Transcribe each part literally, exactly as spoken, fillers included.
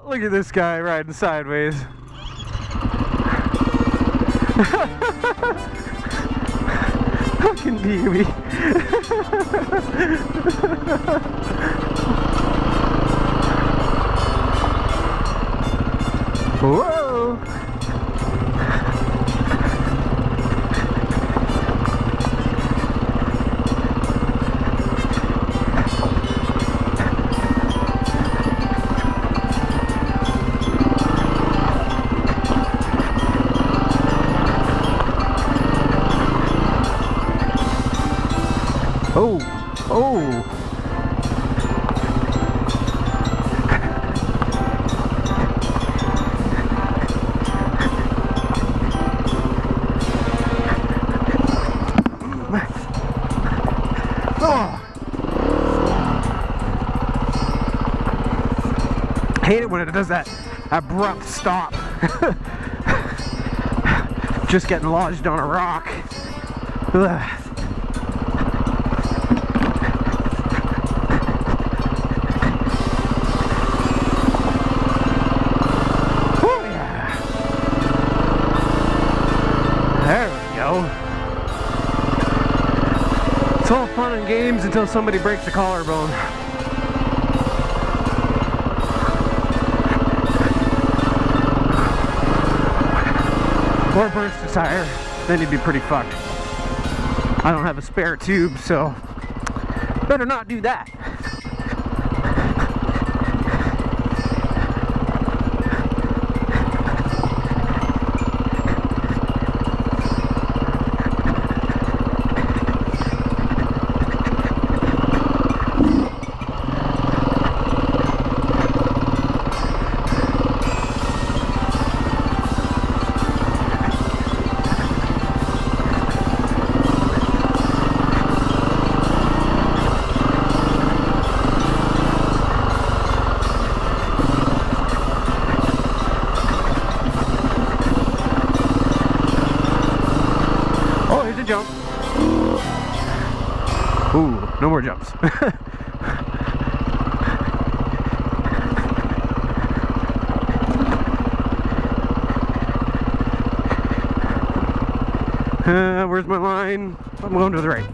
Look at this guy riding sideways. Fucking beauty. Whoa. Oh, oh. Oh. Hate it when it does that abrupt stop. Just getting lodged on a rock. Ugh. There we go. It's all fun and games until somebody breaks a collarbone. Or burst a tire. Then you'd be pretty fucked. I don't have a spare tube, so better not do that. Jump. Ooh, no more jumps. uh, where's my line? I'm going to the right.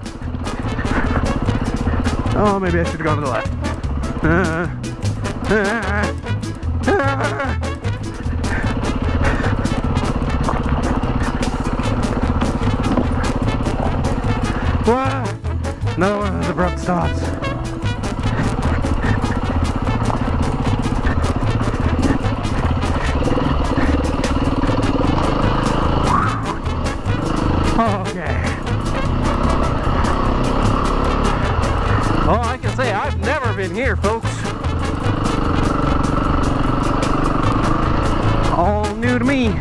Oh, maybe I should have gone to the left. Uh, uh, uh, Whoa. Another one of those abrupt stops. Okay. Oh, I can say I've never been here, folks. All new to me.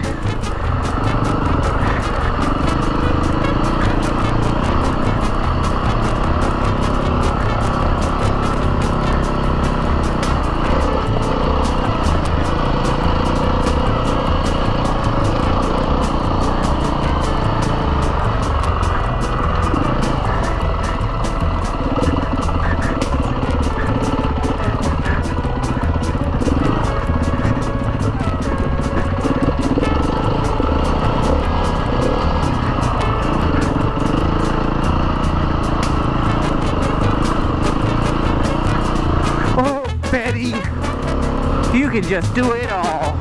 Betty, you can just do it all.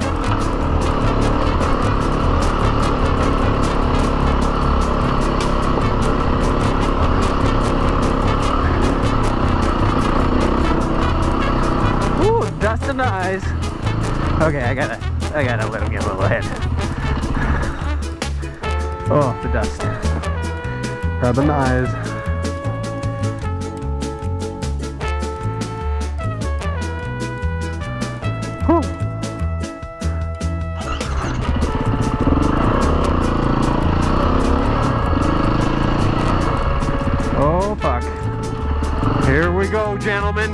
Ooh, dust in the eyes. Okay, I gotta, I gotta let him get a little ahead. Oh, the dust. Rubbing the eyes. Oh fuck. Here we go, gentlemen.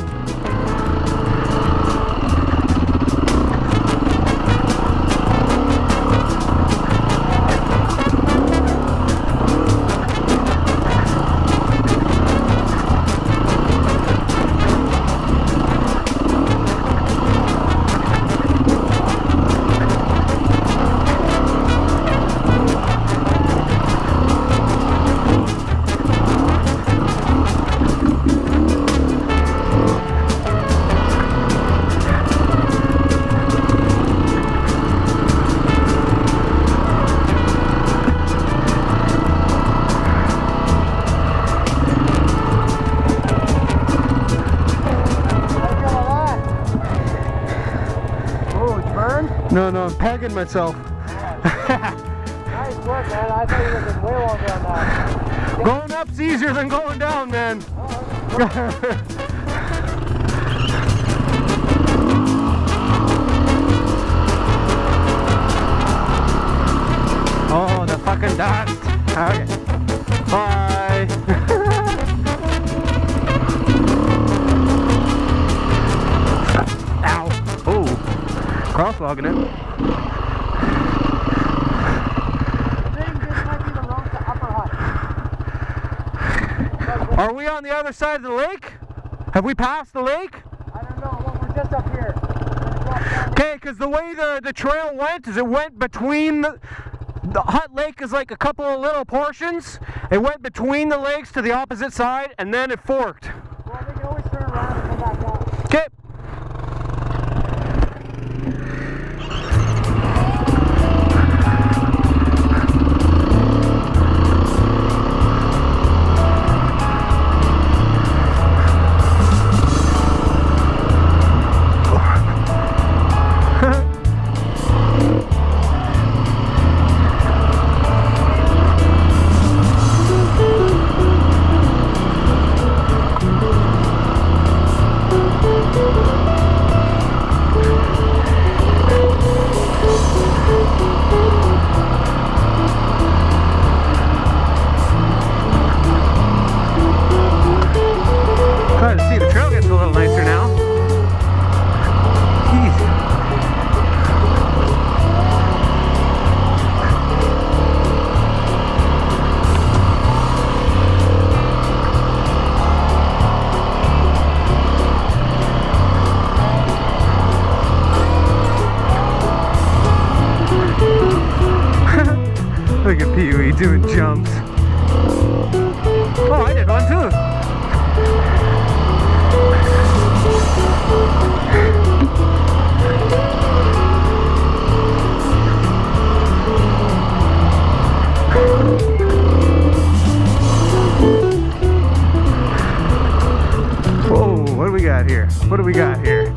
No, no, I'm pegging myself. Nice work, man. I thought you were going way longer on that. Going up's easier than going down, man. Oh, the fucking dust. Okay. Bye. Ow. Oh. Crosswalking it. Are we on the other side of the lake? Have we passed the lake? I don't know. Well, we're just up here. Okay, because the way the, the trail went is it went between the, the Hut Lake is like a couple of little portions. It went between the lakes to the opposite side and then it forked. Well, we can always turn around and come back up. Okay. Glad to see the trail gets a little nicer now. Jeez. Look at Pee-wee doing jumps. Oh, I did one too. Whoa, what do we got here? What do we got here?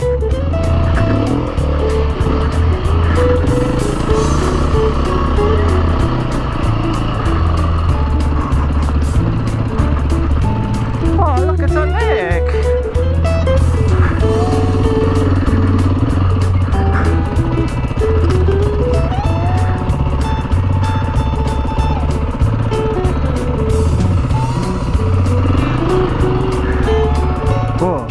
Oh, look, it's a lake. Whoa.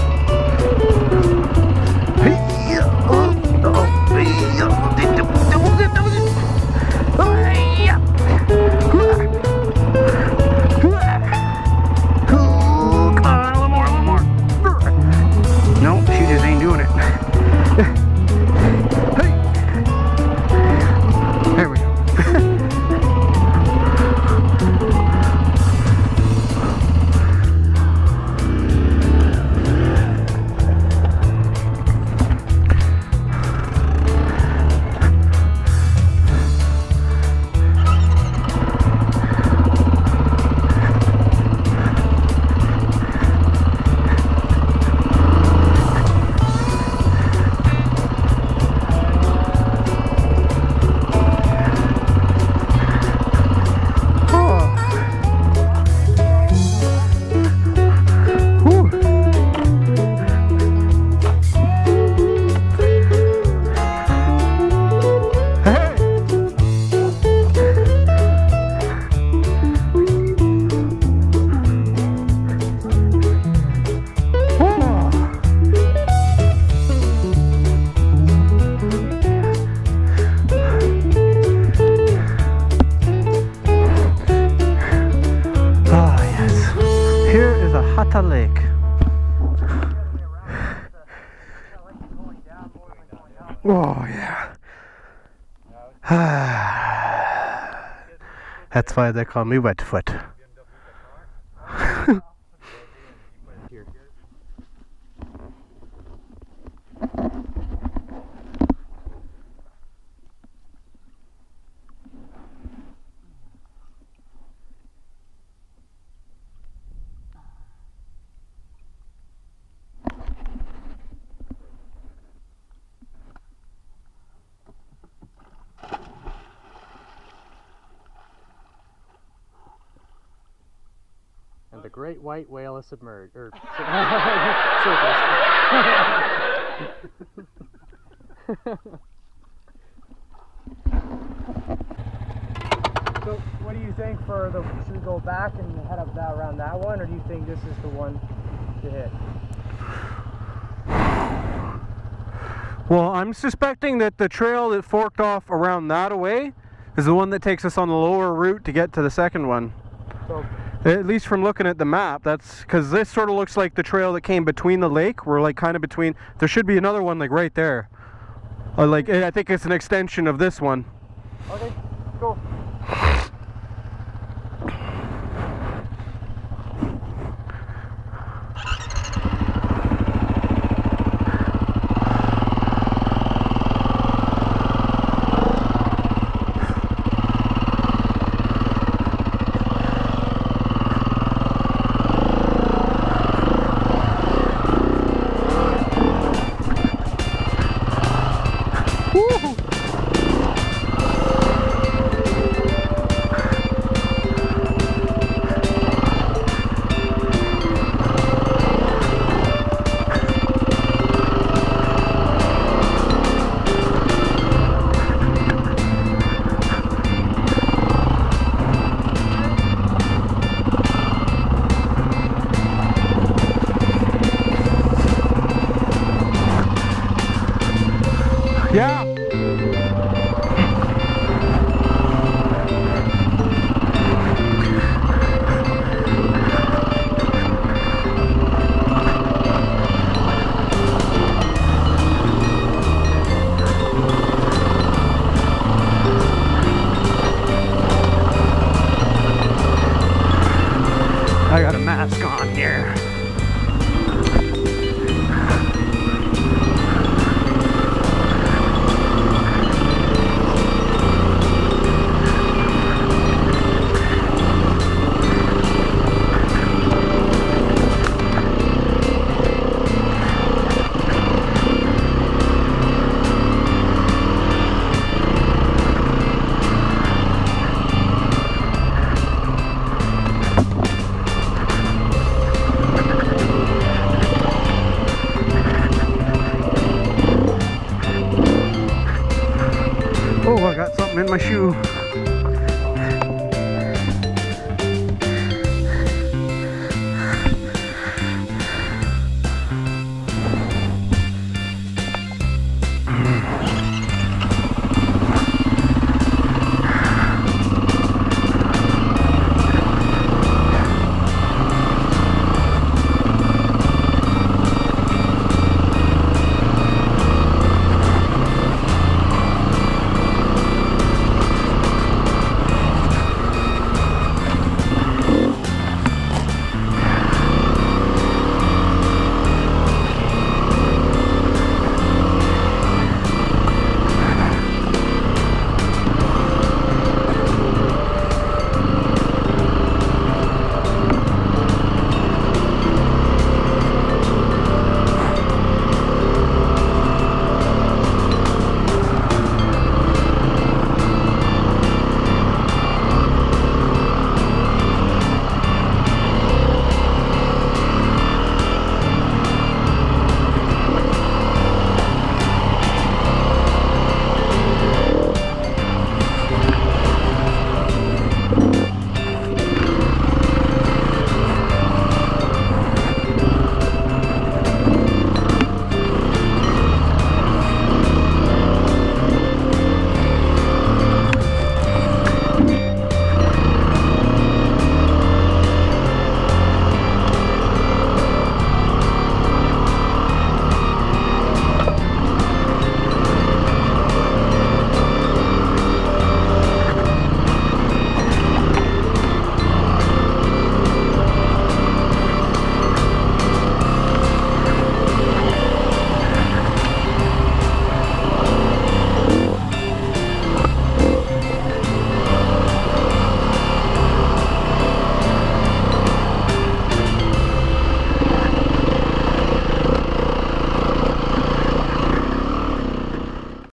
There we go. Hata Lake. Oh yeah. That's why they call me Wetfoot. great white whale is submerged, or surfaced. So, what do you think for the? Should we go back and head up that around that one, or do you think this is the one to hit? Well, I'm suspecting that the trail that forked off around that away is the one that takes us on the lower route to get to the second one. So, at least from looking at the map, that's because this sort of looks like the trail that came between the lake. We're like kind of between. There should be another one like right there. Uh, like I think it's an extension of this one. Okay, go. Yeah. I got a mask on here. Oh, I got something in my shoe.